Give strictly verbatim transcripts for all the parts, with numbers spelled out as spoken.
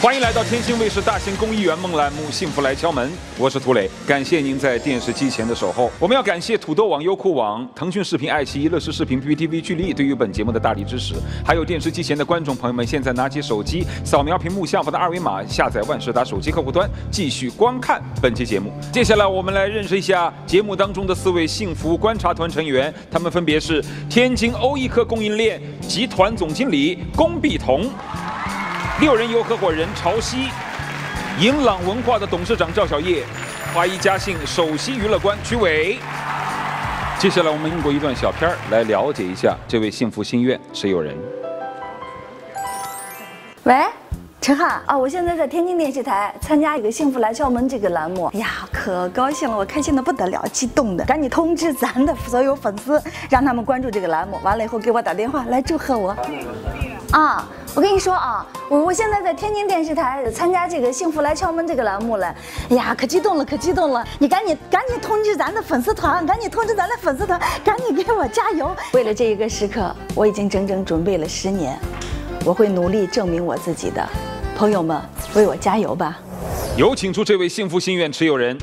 欢迎来到天津卫视大型公益圆梦栏目《幸福来敲门》，我是涂磊，感谢您在电视机前的守候。我们要感谢土豆网、优酷网、腾讯视频、爱奇艺、乐视视频、P P T V、聚力对于本节目的大力支持，还有电视机前的观众朋友们，现在拿起手机扫描屏幕下方的二维码，下载万事达手机客户端，继续观看本期节目。接下来我们来认识一下节目当中的四位幸福观察团成员，他们分别是天津欧一科供应链集团总经理龚碧彤。六人游合伙人曹曦，银朗文化的董事长赵小叶，华谊嘉信首席娱乐官曲伟。接下来我们用过一段小片儿来了解一下这位幸福心愿持有人。 喂，陈汉啊，我现在在天津电视台参加一个《幸福来敲门》这个栏目，哎呀，可高兴了，我开心的不得了，激动的，赶紧通知咱的所有粉丝，让他们关注这个栏目，完了以后给我打电话来祝贺我。啊，我跟你说啊，我我现在在天津电视台参加这个《幸福来敲门》这个栏目了，哎呀，可激动了，可激动了！你赶紧赶紧通知咱的粉丝团，赶紧通知咱的粉丝团，赶紧给我加油！为了这一个时刻，我已经整整准备了十年，我会努力证明我自己的。朋友们，为我加油吧！ 有请出这位幸福心愿持有人。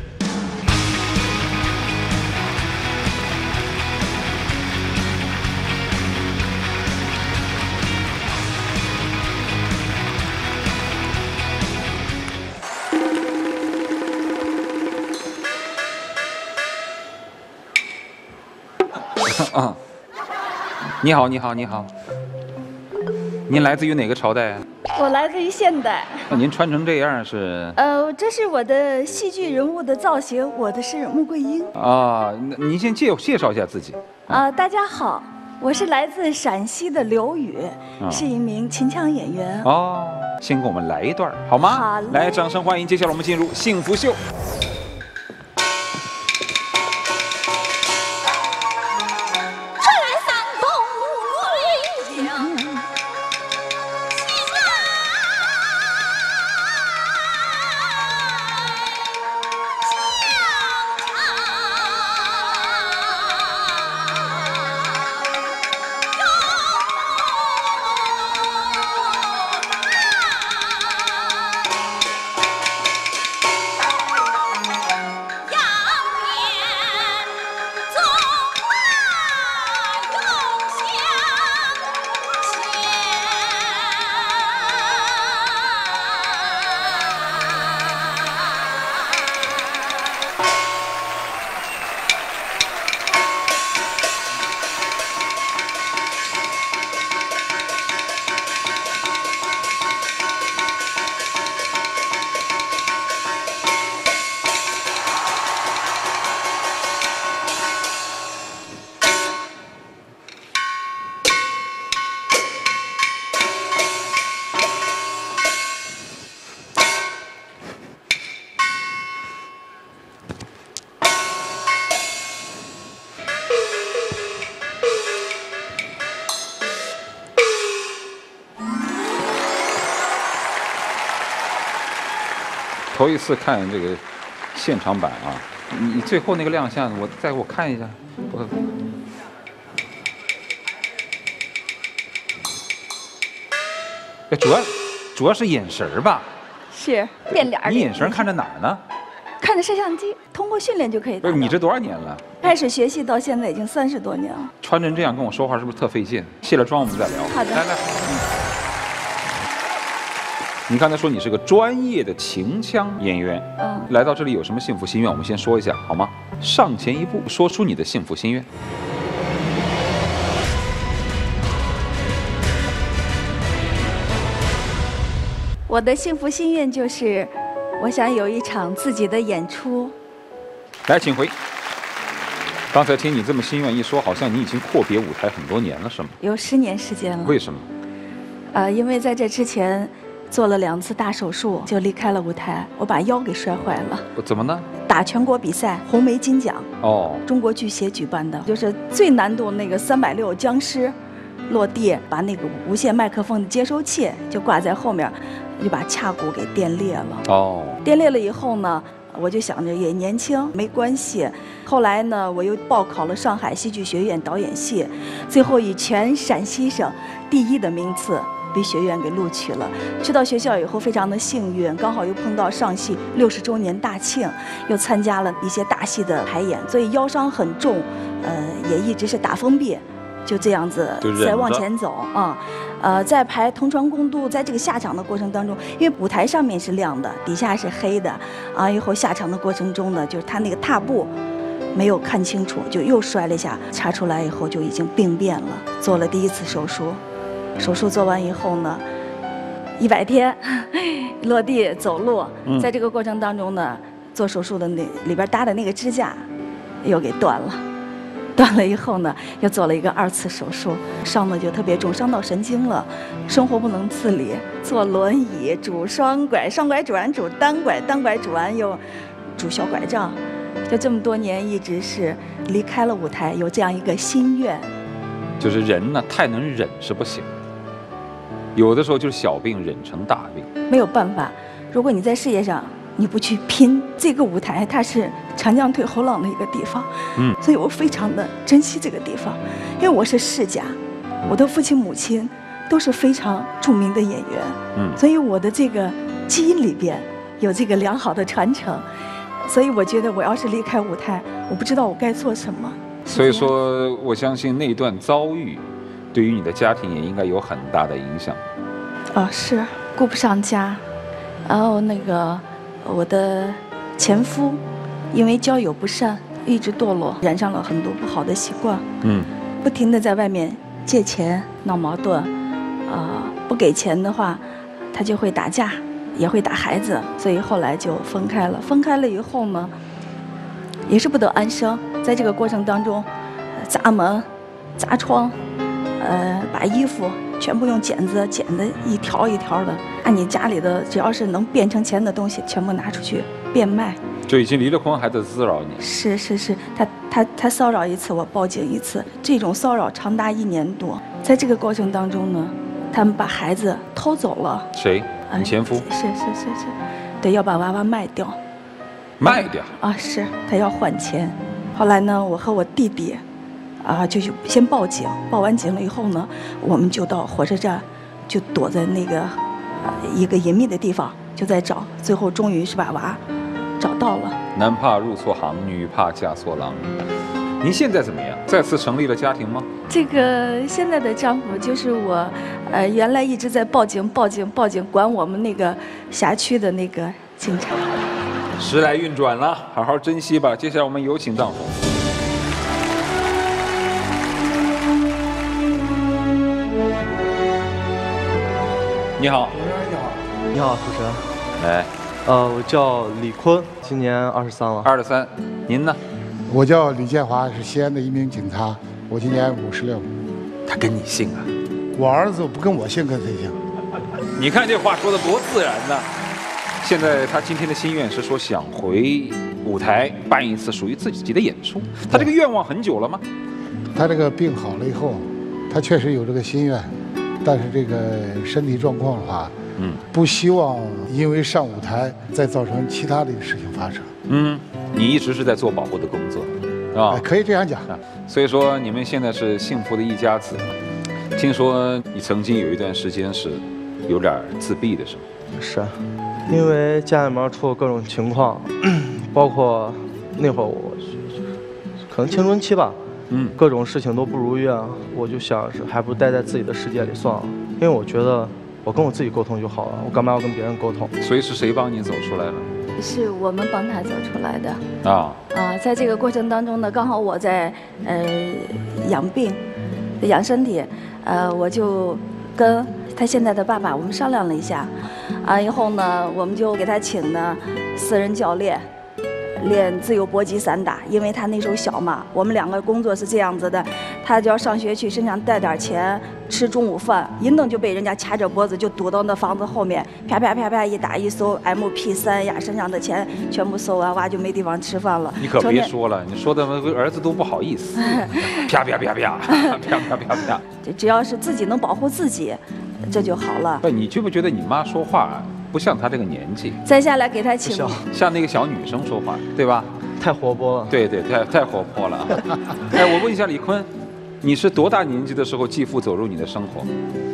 啊，你好，你好，你好，您来自于哪个朝代啊？ 我来自于现代。 那您穿成这样是？ 呃，这是我的戏剧人物的造型，我的是穆桂英。 啊，那您先介介绍一下自己。 啊、呃，大家好，我是来自陕西的刘宇，啊、是一名秦腔演员。 哦，先给我们来一段好吗？ 好， 来，掌声欢迎。接下来我们进入幸福秀。头一次看这个现场版啊，你你最后那个亮相，我再给我看一下。我主要主要是眼神儿吧？ 是变脸。 你眼神看着哪儿呢？ 看着摄像机，通过训练就可以。 不是你这多少年了？ 开始学戏到现在已经三十多年了。 穿成这样跟我说话是不是特费劲？卸了妆我们再聊。 好的。 来来。嗯你刚才说你是个专业的秦腔演员，嗯，来到这里有什么幸福心愿？我们先说一下好吗？上前一步，说出你的幸福心愿。 我的幸福心愿就是，我想有一场自己的演出。 来，请回。刚才听你这么心愿一说，好像你已经阔别舞台很多年了，是吗？ 有十年时间了。 为什么？ 呃，因为在这之前。做了两次大手术，就离开了舞台，我把腰给摔坏了。 怎么呢？ 打全国比赛，红梅金奖哦，中国剧协举办的，就是最难度那个三百六僵尸，落地把那个无线麦克风的接收器就挂在后面，就把髂骨给电裂了。哦，电裂了以后呢，我就想着也年轻，没关系。后来呢，我又报考了上海戏剧学院导演系，最后以全陕西省第一的名次被学院给录取了。去到学校以后非常的幸运，刚好又碰到上戏六十周年大庆，又参加了一些大戏的排演，所以腰伤很重，呃，也一直是打封闭，就这样子再往前走啊。呃，在排《同船共渡》在这个下场的过程当中，因为舞台上面是亮的，底下是黑的，啊，以后下场的过程中呢，就是他那个踏步没有看清楚，就又摔了一下，查出来以后就已经病变了，做了第一次手术。手术做完以后呢，一百天落地走路，在这个过程当中呢，做手术的那里边搭的那个支架又给断了。断了以后呢，又做了一个二次手术，伤的就特别重，伤到神经了，生活不能自理，坐轮椅，拄双拐，双拐拄完拄单拐，单拐拄完又拄小拐杖，就这么多年一直是离开了舞台，有这样一个心愿。 就是人呢，太能忍是不行，有的时候就是小病忍成大病， 没有办法。如果你在事业上你不去拼，这个舞台它是长江退后浪的一个地方，嗯，所以我非常的珍惜这个地方，因为我是世家，我的父亲母亲都是非常著名的演员，嗯，所以我的这个基因里边有这个良好的传承，所以我觉得我要是离开舞台，我不知道我该做什么。 所以说，我相信那段遭遇，对于你的家庭也应该有很大的影响。 哦，是顾不上家，然后那个。我的前夫因为交友不善，一直堕落，染上了很多不好的习惯。嗯，不停地在外面借钱闹矛盾，啊、呃，不给钱的话，他就会打架，也会打孩子，所以后来就分开了。分开了以后呢，也是不得安生，在这个过程当中，砸门、砸窗，呃，把衣服全部用剪子剪的一条一条的，按你家里的只要是能变成钱的东西，全部拿出去变卖。 就已经离了婚还在滋扰你？ 是是是，他他他骚扰一次，我报警一次，这种骚扰长达一年多。在这个过程当中呢，他们把孩子偷走了。 谁？你前夫？ 是是是是，对，要把娃娃卖掉。 卖掉？ 啊，是他要换钱。后来呢，我和我弟弟。啊，就就先报警，报完警了以后呢，我们就到火车站，就躲在那个、呃、一个隐秘的地方，就在找，最后终于是把娃找到了。 男怕入错行，女怕嫁错郎。您现在怎么样？再次成立了家庭吗？ 这个现在的丈夫就是我，呃，原来一直在报警、报警、报警，管我们那个辖区的那个警察。 时来运转了，好好珍惜吧。接下来我们有请丈夫。你好， 你好，你好，主持人。 来， 呃，我叫李坤，今年二十三了。 二十三，您呢？ 我叫李建华，是西安的一名警察，我今年五十六。 他跟你姓啊？ 我儿子不跟我姓，跟谁姓？ 你看这话说的多自然呢。现在他今天的心愿是说想回舞台办一次属于自己的演出。他这个愿望很久了吗？ 他这个病好了以后，他确实有这个心愿。但是这个身体状况的话，嗯，不希望因为上舞台再造成其他的事情发生。 嗯，你一直是在做保护的工作，是吧？ 可以这样讲。 所以说你们现在是幸福的一家子。听说你曾经有一段时间是有点自闭的，是吗？ 是，因为家里面出了各种情况，包括那会儿我可能青春期吧。嗯，各种事情都不如愿，我就想是还不如待在自己的世界里算了，因为我觉得我跟我自己沟通就好了，我干嘛要跟别人沟通？ 所以是谁帮你走出来了？ 是我们帮他走出来的啊啊！在这个过程当中呢，刚好我在呃养病、养身体，呃，我就跟他现在的爸爸我们商量了一下，啊，以后呢，我们就给他请的私人教练。练自由搏击散打，因为他那时候小嘛，我们两个工作是这样子的，他就要上学去，身上带点钱吃中午饭，一弄就被人家掐着脖子就堵到那房子后面，啪啪啪啪一打一搜 M P 三呀，身上的钱全部搜完，娃就没地方吃饭了。 你可别说了，你说的儿子都不好意思，啪啪啪啪啪啪啪啪， 只要是自己能保护自己，这就好了。 不，你觉不觉得你妈说话？不像她这个年纪， 再下来给她请， 像那个小女生说话，对吧？ 太活泼了。 对对，太太活泼了。哎，我问一下李坤，你是多大年纪的时候继父走入你的生活？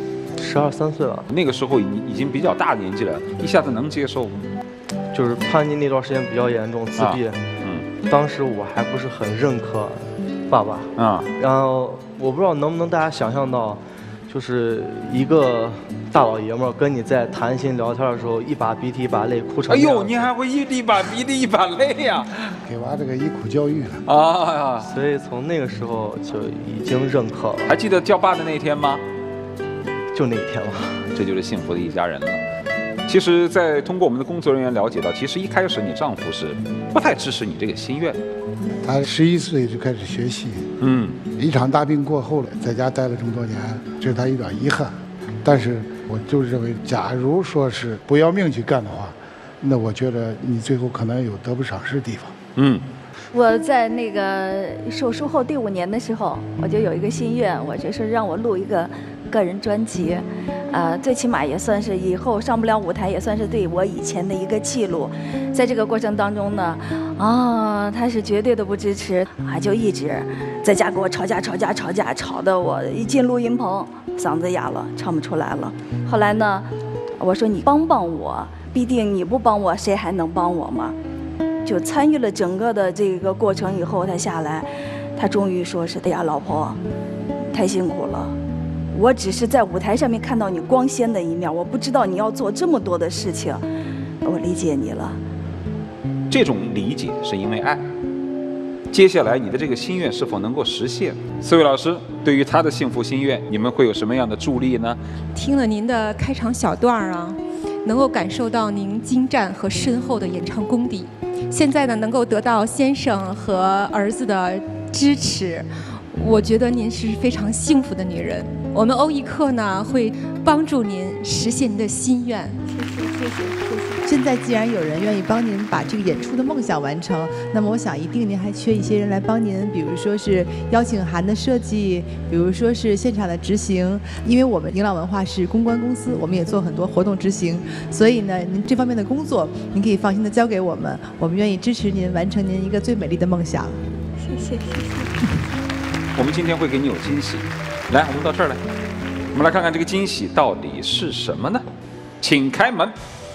十二三岁了。 那个时候已已经比较大年纪了，一下子能接受吗？ 就是叛逆那段时间比较严重，自闭。啊、嗯，当时我还不是很认可爸爸。啊、嗯，然后我不知道能不能大家想象到，就是一个大老爷们儿跟你在谈心聊天的时候，一把鼻涕一把泪，哭成。 哎呦，你还会一一把鼻涕一把泪呀、啊？ 给娃这个依苦教育了啊！ 所以从那个时候就已经认可了。 还记得叫爸的那一天吗？ 就那一天了。 这就是幸福的一家人了。其实，在通过我们的工作人员了解到，其实一开始你丈夫是不太支持你这个心愿。 他十一岁就开始学戏，嗯，一场大病过后了，在家待了这么多年，这是他有点遗憾。但是我就认为，假如说是不要命去干的话，那我觉得你最后可能有得不偿失的地方。嗯， 我在那个手术后第五年的时候，我就有一个心愿，我就是让我录一个个人专辑。呃，最起码也算是以后上不了舞台，也算是对我以前的一个记录。在这个过程当中呢，啊，他是绝对的不支持，啊，就一直在家跟我吵架、吵架、吵架，吵得我一进录音棚嗓子哑了，唱不出来了。后来呢，我说你帮帮我，必定你不帮我，谁还能帮我吗？就参与了整个的这个过程以后，他下来，他终于说是：“哎呀，老婆，太辛苦了。”我只是在舞台上面看到你光鲜的一面，我不知道你要做这么多的事情，我理解你了。 这种理解是因为爱。接下来你的这个心愿是否能够实现？四位老师对于他的幸福心愿，你们会有什么样的助力呢？ 听了您的开场小段啊，能够感受到您精湛和深厚的演唱功底。现在呢，能够得到先生和儿子的支持，我觉得您是非常幸福的女人。我们欧一克呢会帮助您实现您的心愿。 谢谢谢谢谢谢。现在既然有人愿意帮您把这个演出的梦想完成，那么我想一定您还缺一些人来帮您，比如说是邀请函的设计，比如说是现场的执行。因为我们迎朗文化是公关公司，我们也做很多活动执行，所以呢，您这方面的工作您可以放心的交给我们，我们愿意支持您完成您一个最美丽的梦想。 谢谢谢谢。 我们今天会给你有惊喜。来，我们到这儿来，我们来看看这个惊喜到底是什么呢？请开门。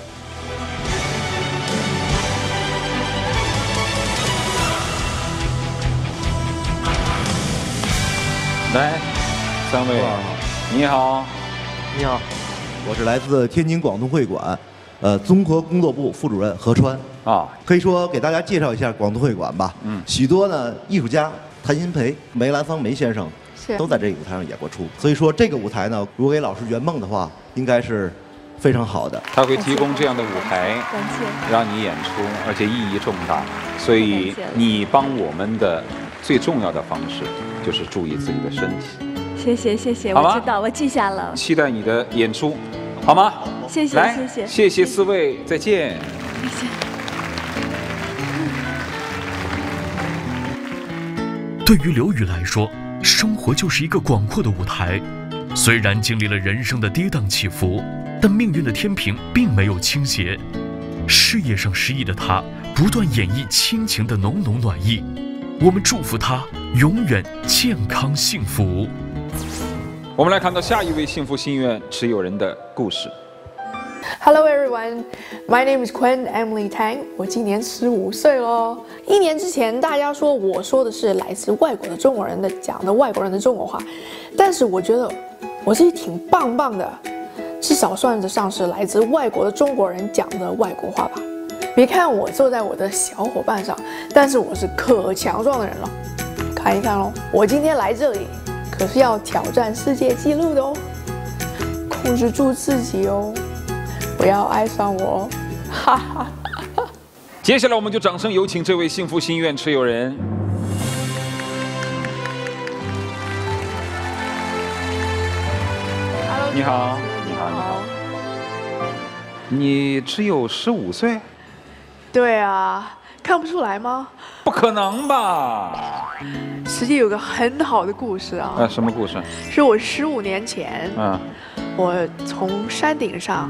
来，三位，你好， 你好， 我是来自天津广东会馆，呃，综合工作部副主任何川啊。可以说给大家介绍一下广东会馆吧。嗯，许多呢艺术家，谭鑫培、梅兰芳梅先生。都在这个舞台上演过出，所以说这个舞台呢，如果给老师圆梦的话，应该是非常好的。 他会提供这样的舞台，让你演出，而且意义重大。所以你帮我们的最重要的方式就是注意自己的身体。 谢谢谢谢，我知道，我记下了。 期待你的演出，好吗？ 谢谢来， 谢谢谢谢四位，再见。 谢谢。 对于刘宇来说，生活就是一个广阔的舞台，虽然经历了人生的跌宕起伏，但命运的天平并没有倾斜。事业上失意的他，不断演绎亲情的浓浓暖意。我们祝福他永远健康幸福。 我们来看到下一位幸福心愿持有人的故事。 Hello everyone, my name is Quinn Emily Tang. 我今年十五岁咯。一年之前，大家说我说的是来自外国的中国人的讲的外国人的中国话，但是我觉得我自己挺棒棒的，至少算得上是来自外国的中国人讲的外国话吧。别看我坐在我的小伙伴上，但是我是可强壮的人了。看一看咯，我今天来这里可是要挑战世界纪录的哦，控制住自己哦。不要爱上我，哈哈。 接下来我们就掌声有请这位幸福心愿持有人。你好，你好，你好。你只有十五岁？ 对啊，看不出来吗？ 不可能吧？ 实际有个很好的故事啊。 啊，什么故事？ 是我十五年前， 嗯， 我从山顶上。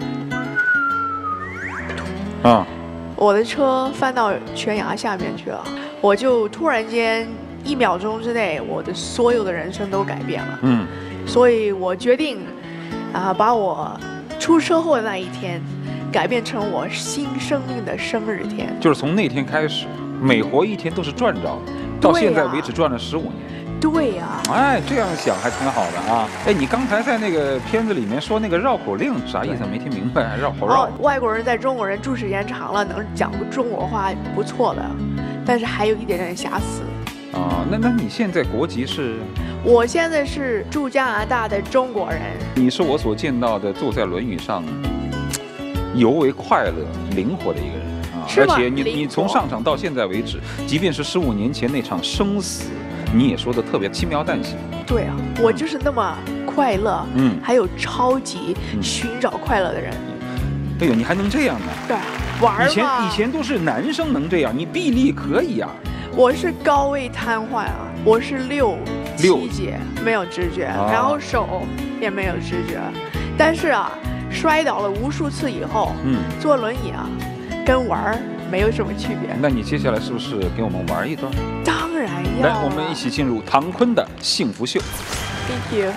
啊！ 我的车翻到悬崖下面去了，我就突然间一秒钟之内，我的所有的人生都改变了。嗯，所以我决定啊，把我出车祸的那一天改变成我新生命的生日天。 就是从那天开始，每活一天都是赚着，到现在为止赚了十五年。 对呀、啊， 哎，这样想还挺好的啊。哎，你刚才在那个片子里面说那个绕口令啥意思？没听明白，绕口绕。 哦，外国人在中国人住时间长了，能讲中国话不错的，但是还有一点点瑕疵。 啊，那那你现在国籍是？ 我现在是住加拿大的中国人。 你是我所见到的坐在轮椅上尤为快乐、灵活的一个人啊！而且你你从上场到现在为止，即便是十五年前那场生死。你也说的特别轻描淡写。 对啊，我就是那么快乐，嗯，还有超级寻找快乐的人。 哎呦，你还能这样呢？ 对，玩嘛。 以前以前都是男生能这样，你臂力可以啊。 我是高位瘫痪啊，我是六七节没有知觉，啊、然后手也没有知觉，但是啊，摔倒了无数次以后，嗯，坐轮椅啊，跟玩儿没有什么区别。 那你接下来是不是给我们玩一段？ 当然要。 来，我们一起进入唐坤的幸福秀。 Thank you。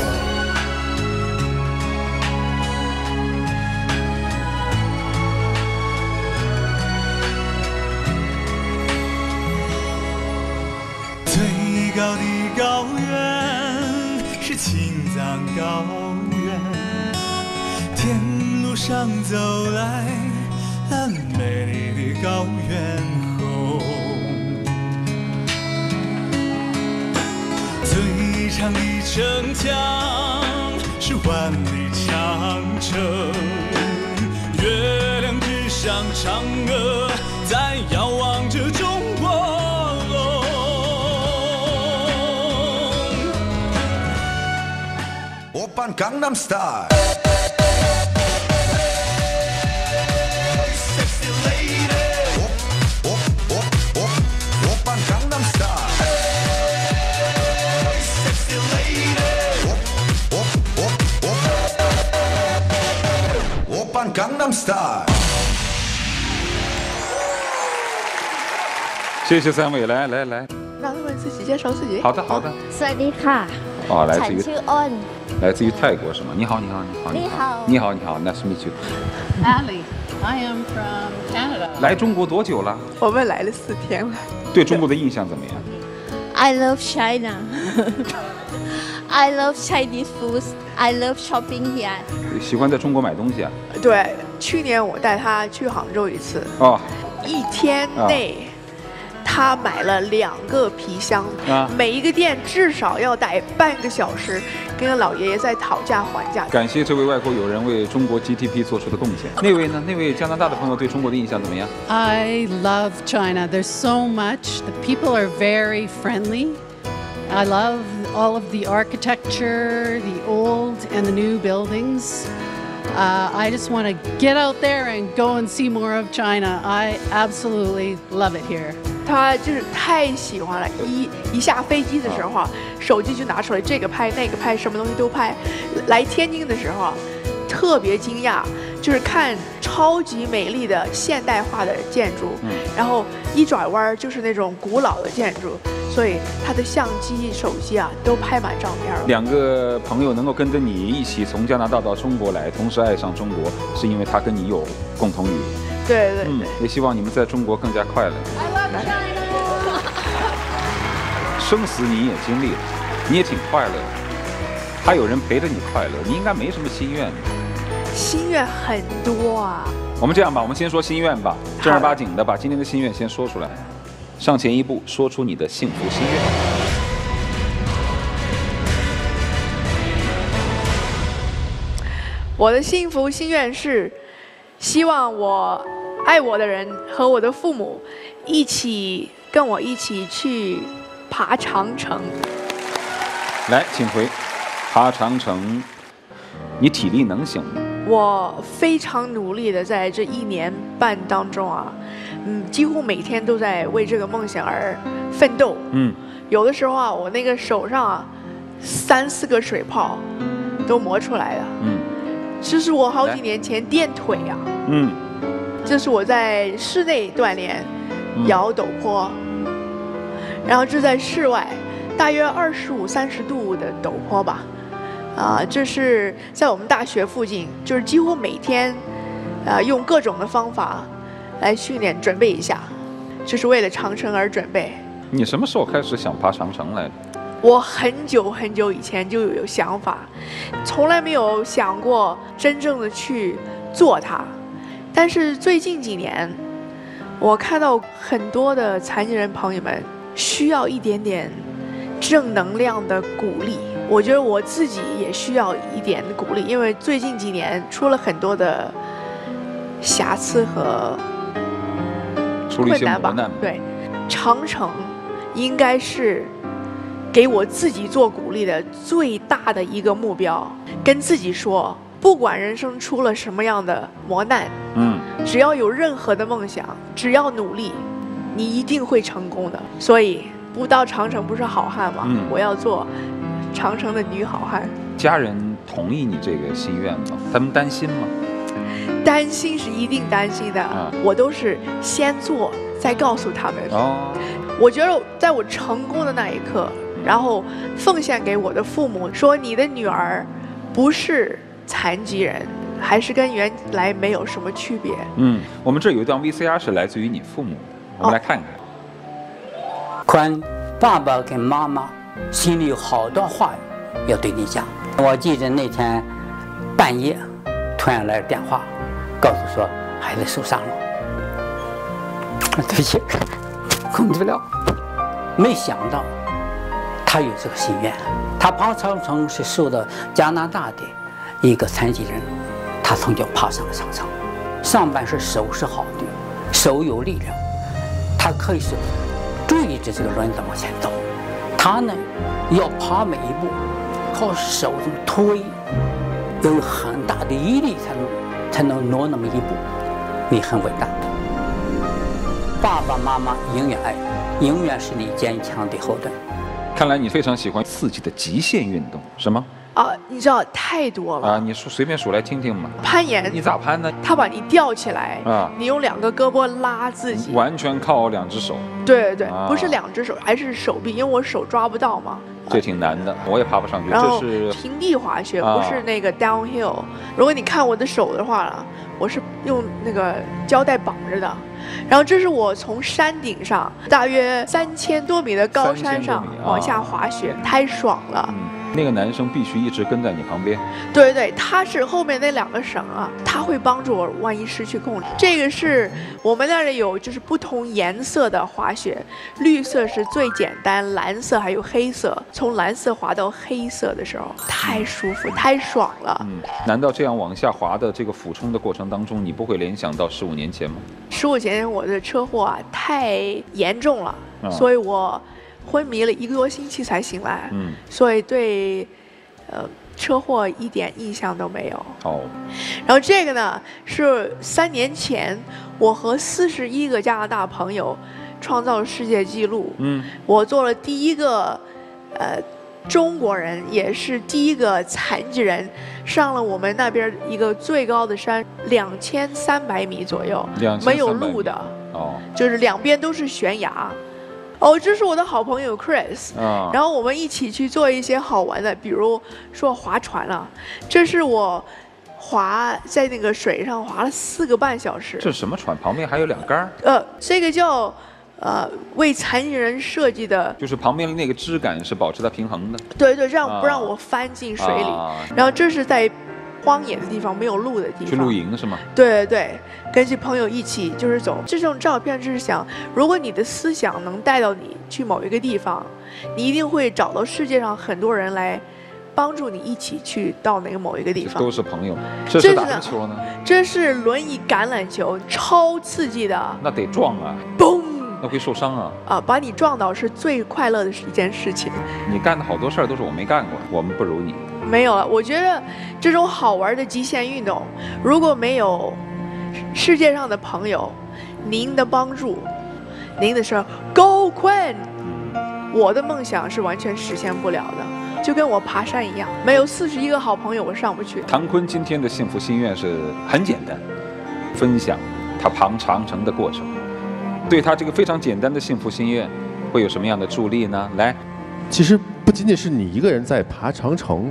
最高的高原是青藏高原，天路上走来很美丽的高原红，最长的城墙是万里长城，月亮之上嫦娥在遥望着中国龙。오빤 강남 스타일 강남 스타일。 谢谢三位，来来来， 让他们自己介绍自己。 好的好的。 สวัสดีค่ะ哦，来自于ฉันชื่ออ้น来自于泰国是吗？你好你好你好你好你好你好 ，Nice to meet you。 Allie, I am from Canada。 来中国多久了？ 我们来了四天了。 对中国的印象怎么样 I love China. I love Chinese food. I love shopping here. 喜欢在中国买东西啊？ 对，去年我带他去杭州一次，哦，一天内。哦他买了两个皮箱，啊、每一个店至少要待半个小时，跟老爷爷在讨价还价。 感谢这位外国友人为中国 G D P 做出的贡献。那位呢？那位加拿大的朋友对中国的印象怎么样 ？I love China. There's so much. The people are very friendly. I love all of the architecture, the old and the new buildings. Uh, I just want to get out there and go and see more of China. I absolutely love it here. 他就是太喜欢了，一一下飞机的时候啊，手机就拿出来，这个拍那个拍，什么东西都拍。来天津的时候啊，特别惊讶，就是看超级美丽的现代化的建筑，嗯、然后一转弯就是那种古老的建筑，所以他的相机、手机啊都拍满照片了。 两个朋友能够跟着你一起从加拿大到中国来，同时爱上中国，是因为他跟你有共同语言。 对对对， 嗯，也希望你们在中国更加快乐。生死你也经历了，你也挺快乐的，还有人陪着你快乐，你应该没什么心愿。 心愿很多啊。 我们这样吧，我们先说心愿吧，正儿八经的把今天的心愿先说出来。上前一步，说出你的幸福心愿。 我的幸福心愿是，希望我爱我的人和我的父母一起跟我一起去爬长城。 来，请回。爬长城，你体力能行吗？ 我非常努力的在这一年半当中啊，嗯，几乎每天都在为这个梦想而奋斗。嗯，有的时候啊，我那个手上啊，三四个水泡都磨出来了。嗯，这是我好几年前垫腿啊。嗯，这是我在室内锻炼，摇陡坡，然后这在室外，大约二十五、三十度的陡坡吧。 啊、呃，这是在我们大学附近，就是几乎每天，啊、呃，用各种的方法来训练准备一下，就是为了长城而准备。 你什么时候开始想爬长城来着？ 我很久很久以前就有想法，从来没有想过真正的去做它。但是最近几年，我看到很多的残疾人朋友们需要一点点正能量的鼓励。我觉得我自己也需要一点鼓励，因为最近几年出了很多的瑕疵和困难吧。对，长城应该是给我自己做鼓励的最大的一个目标，跟自己说，不管人生出了什么样的磨难，嗯，只要有任何的梦想，只要努力，你一定会成功的。所以不到长城不是好汉嘛，嗯，我要做长城的女好汉。 家人同意你这个心愿吗？他们担心吗？ 担心是一定担心的，啊、我都是先做再告诉他们。哦，我觉得在我成功的那一刻，然后奉献给我的父母，说你的女儿不是残疾人，还是跟原来没有什么区别。 嗯，我们这有一段 V C R 是来自于你父母的，我们来看看。 宽，爸爸跟妈妈心里有好多话要对你讲。我记得那天半夜突然来电话，告诉说孩子受伤了。对不起，控制不了。没想到他有这个心愿。他爬长城是受到加拿大的一个残疾人，他从小爬上了长城。上半身手是好的，手有力量，他可以是追着这个轮子往前走。他呢，要爬每一步，靠手这么推，有很大的毅力才能才能挪那么一步。你很伟大。爸爸妈妈永远爱，永远是你坚强的后盾。 看来你非常喜欢刺激的极限运动，是吗？ 啊，你知道太多了啊！你数随便数来听听嘛。 攀岩， 你咋攀呢？ 他把你吊起来啊，你用两个胳膊拉自己， 完全靠两只手。 对对对，啊、不是两只手，还是手臂，因为我手抓不到嘛。 这挺难的，我也爬不上去。 然后这是平地滑雪，不是那个 downhill。如果你看我的手的话，我是用那个胶带绑着的。然后这是我从山顶上大约三千多米的高山上往下滑雪，啊、太爽了。嗯， 那个男生必须一直跟在你旁边。 对对，他是后面那两个绳啊，他会帮助我，万一失去控制。这个是我们那儿有就是不同颜色的滑雪，绿色是最简单，蓝色还有黑色。从蓝色滑到黑色的时候，太舒服，太爽了。 嗯，难道这样往下滑的这个俯冲的过程当中，你不会联想到十五年前吗？ 十五年前我的车祸啊太严重了，啊、所以我昏迷了一个多星期才醒来。嗯，所以对，呃，车祸一点印象都没有。哦。然后这个呢是三年前我和四十一个加拿大朋友创造了世界纪录。嗯。我做了第一个，呃。中国人也是第一个残疾人上了我们那边一个最高的山，两千三百米左右，没有路的，哦，就是两边都是悬崖。哦，这是我的好朋友 Chris，啊，然后我们一起去做一些好玩的，比如说划船了。这是我划在那个水上划了四个半小时。 这是什么船？旁边还有两杆？ 呃，这个叫。呃，为残疾人设计的， 就是旁边的那个支杆是保持它平衡的。 对对，这样不让我翻进水里。啊、然后这是在荒野的地方，没有路的地方。 去露营是吗？ 对对对，跟着朋友一起就是走。这种照片就是想，如果你的思想能带到你去某一个地方，你一定会找到世界上很多人来帮助你一起去到那个某一个地方。 都是朋友。这是打的球呢？ 这是轮椅橄榄球，超刺激的。 那得撞啊！ 嘣。 那会受伤啊！ 啊，把你撞倒是最快乐的一件事情。 你干的好多事儿都是我没干过，我们不如你。 没有了，我觉得这种好玩的极限运动，如果没有世界上的朋友，您的帮助，您的事儿，Go Quinn，我的梦想是完全实现不了的，就跟我爬山一样，没有四十一个好朋友，我上不去。 唐坤今天的幸福心愿是很简单，分享他爬长城的过程。对他这个非常简单的幸福心愿，会有什么样的助力呢？来， 其实不仅仅是你一个人在爬长城，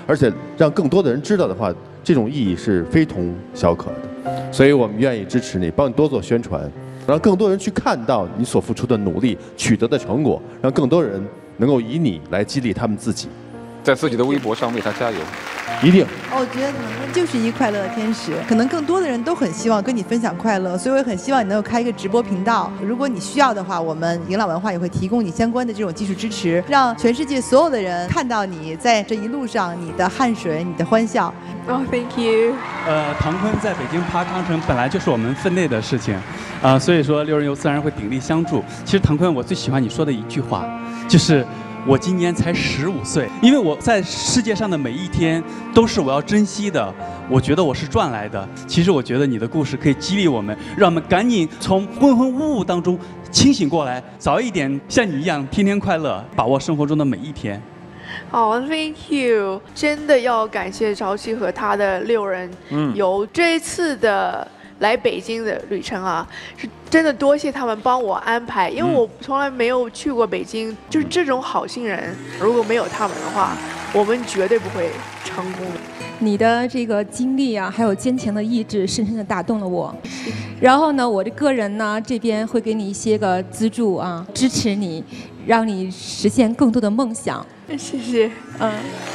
而且让更多的人知道的话，这种意义是非同小可的。所以我们愿意支持你，帮你多做宣传，让更多人去看到你所付出的努力取得的成果，让更多人能够以你来激励他们自己。 在自己的微博上为他加油， 一定。 我觉得唐坤就是一快乐的天使，可能更多的人都很希望跟你分享快乐，所以我也很希望你能够开一个直播频道。如果你需要的话，我们迎朗文化也会提供你相关的这种技术支持，让全世界所有的人看到你在这一路上你的汗水、你的欢笑。 Oh, thank you。 呃，唐坤在北京爬长城本来就是我们分内的事情，啊、呃，所以说六人游自然会鼎力相助。其实唐坤，我最喜欢你说的一句话，就是。我今年才十五岁，因为我在世界上的每一天都是我要珍惜的，我觉得我是赚来的。其实我觉得你的故事可以激励我们，让我们赶紧从浑浑噩噩当中清醒过来，早一点像你一样天天快乐，把握生活中的每一天。 好、oh, ，Thank you， 真的要感谢朝夕和他的六人游、嗯、这一次的。来北京的旅程啊，是真的多谢他们帮我安排，因为我从来没有去过北京，就是这种好心人，如果没有他们的话，我们绝对不会成功的。 你的这个经历啊，还有坚强的意志，深深的打动了我。然后呢，我的个人呢，这边会给你一些个资助啊，支持你，让你实现更多的梦想。 谢谢。 嗯。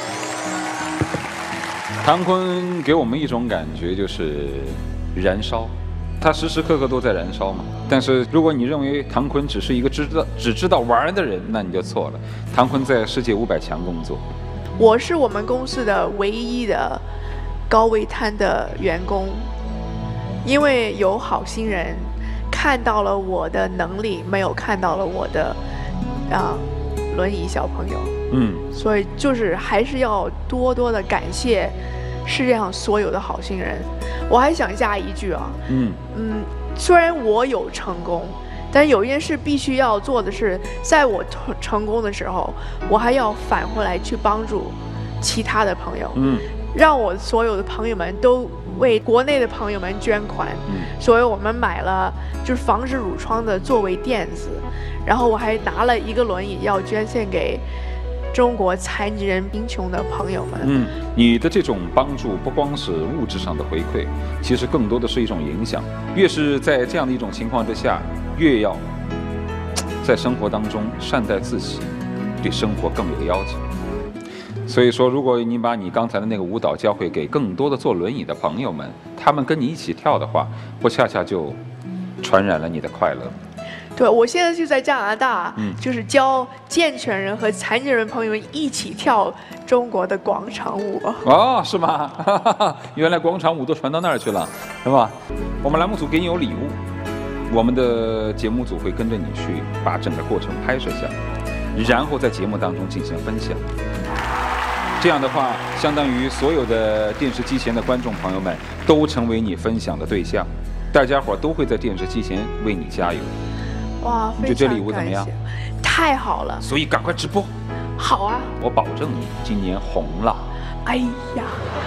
唐坤给我们一种感觉就是。燃烧，他时时刻刻都在燃烧嘛。但是如果你认为唐坤只是一个知道只知道玩的人，那你就错了。唐坤在世界五百强工作， 我是我们公司的唯一的高位摊的员工，因为有好心人看到了我的能力，没有看到了我的啊轮椅小朋友。嗯，所以就是还是要多多的感谢世界上所有的好心人。我还想加一句啊，嗯嗯，虽然我有成功，但有一件事必须要做的是，在我成成功的时候，我还要返回来去帮助其他的朋友，嗯，让我所有的朋友们都为国内的朋友们捐款，嗯，所以我们买了就是防止褥疮的作为垫子，然后我还拿了一个轮椅要捐献给。中国残疾人贫穷的朋友们， 嗯，你的这种帮助不光是物质上的回馈，其实更多的是一种影响。越是在这样的一种情况之下，越要在生活当中善待自己，对生活更有要求。所以说，如果你把你刚才的那个舞蹈教会给更多的坐轮椅的朋友们，他们跟你一起跳的话，不恰恰就传染了你的快乐？ 对，我现在就在加拿大，嗯，就是教健全人和残疾人朋友们一起跳中国的广场舞。 哦，是吗？原来广场舞都传到那儿去了，是吧？我们栏目组给你有礼物，我们的节目组会跟着你去把整个过程拍摄下来，然后在节目当中进行分享。这样的话，相当于所有的电视机前的观众朋友们都成为你分享的对象，大家伙都会在电视机前为你加油。 哇， 你觉得这礼物怎么样？ 太好了！ 所以赶快直播。 好啊！ 我保证你今年红了。 哎呀！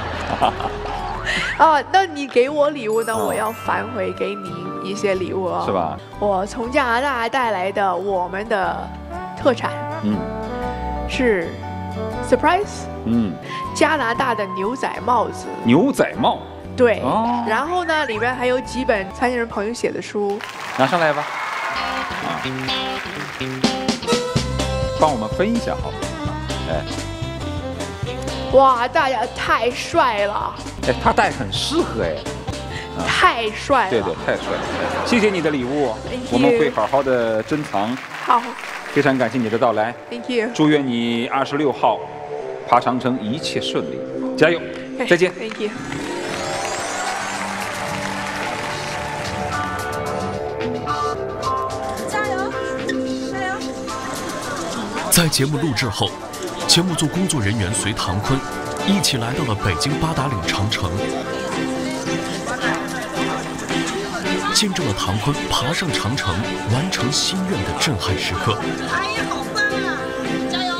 啊，那你给我礼物呢？我要返回给你一些礼物哦。 是吧？ 我从加拿大带来的我们的特产，嗯，是 surprise， 嗯，加拿大的牛仔帽子。 牛仔帽。 对。哦。然后呢，里面还有几本残疾人朋友写的书。 拿上来吧。啊，帮我们分一下好不好？哎， 哇，大家太帅了！ 哎，他戴很适合哎， 啊、太帅了！ 对对，太帅了！谢谢你的礼物，我们会好好的珍藏。 好， 非常感谢你的到来 ，Thank you。 祝愿你二十六号爬长城一切顺利，加油！再见 ，Thank you。 在节目录制后，节目组工作人员随唐坤一起来到了北京八达岭长城，见证了唐坤爬上长城、完成心愿的震撼时刻。 哎呀，好棒啊！加油！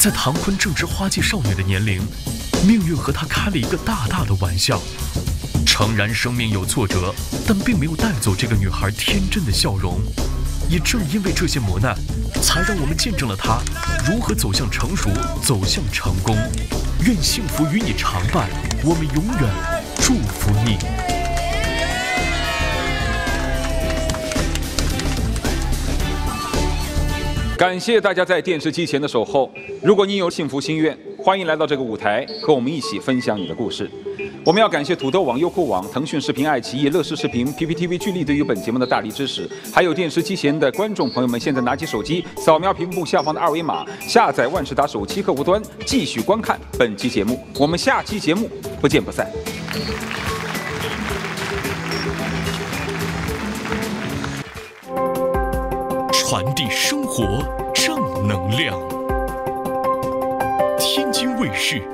在唐坤正值花季少女的年龄，命运和她开了一个大大的玩笑。诚然，生命有挫折，但并没有带走这个女孩天真的笑容。也正因为这些磨难，才让我们见证了她如何走向成熟，走向成功。愿幸福与你常伴，我们永远祝福你。 感谢大家在电视机前的守候。如果你有幸福心愿，欢迎来到这个舞台，和我们一起分享你的故事。我们要感谢土豆网、优酷网、腾讯视频、爱奇艺、乐视视频、P P T V 聚力对于本节目的大力支持，还有电视机前的观众朋友们，现在拿起手机，扫描屏幕下方的二维码，下载万事达手机客户端，继续观看本期节目。我们下期节目不见不散。 传递生活正能量。天津卫视。